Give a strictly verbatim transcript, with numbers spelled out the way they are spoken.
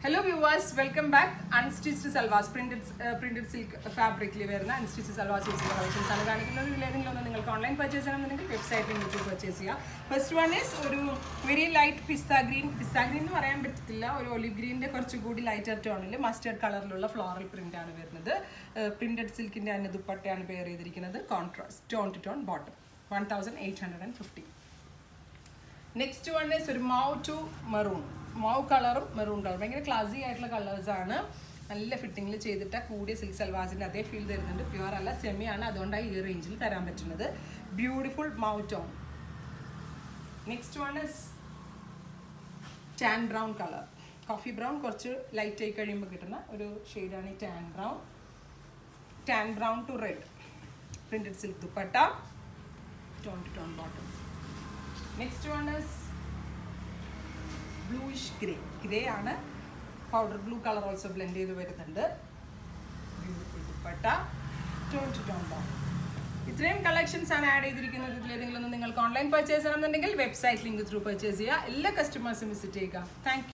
Hello viewers, welcome back. Unstitched salwars, printed uh, printed silk fabric li verna unstitched salwarsuits collections aanu kanikkunnu iledingalonnu ningalku online purchase cheyananundengil website link through purchase cheya. First one is oru very light pista green pista green nu parayan pattilla oru olive green inde korchu goodi lighter tone il mustard color lulla floral print aanu varunathu. Printed silk inde anne dupattayanu pair cheyidirikkunathu, contrast tone to tone bottom one thousand eight hundred fifty. Next one is oru mauve to maroon. Mauve color, maroon color. Very classy colors ആണ്. നല്ല ഫിറ്റിംഗിൽ ചെയ്തിട്ട് കൂടിയ silk സൽവാസിന്റെ അതേ feel തരുന്നുണ്ട്. Pure അല്ല, semi ആണ്. അതുകൊണ്ടാണ് ഈ റേഞ്ചിൽ തരാൻ പറ്റുന്നത്. Beautiful mauve tone. Next one is tan brown colour. Coffee brown കുറച്ച് ലൈറ്റ് ആയി കഴിയുമ്പോൾ കിട്ടുന്ന ഒരു ഷെയ്ഡാണ് ഈ tan brown. Tan brown to red. Printed silk dupatta. Tone to tone bottom. Next one is bluish grey. Grey ആണ്. Powder blue color also blend ചെയ്ത് വരുന്നുണ്ട്. Beautiful dupatta. Tone to tone down. ഇത്രയും കളക്ഷൻസ് ആണ് ആഡ് ചെയ്തിരിക്കുന്നത്. ഇതിലേതെങ്കിലും നിങ്ങൾക്ക് online purchase ചെയ്യണമെന്നുണ്ടെങ്കിൽ website link through purchase ചെയ്യുക. എല്ലാ കസ്റ്റമേഴ്സും വിസിറ്റ് ചെയ്യുക. താങ്ക്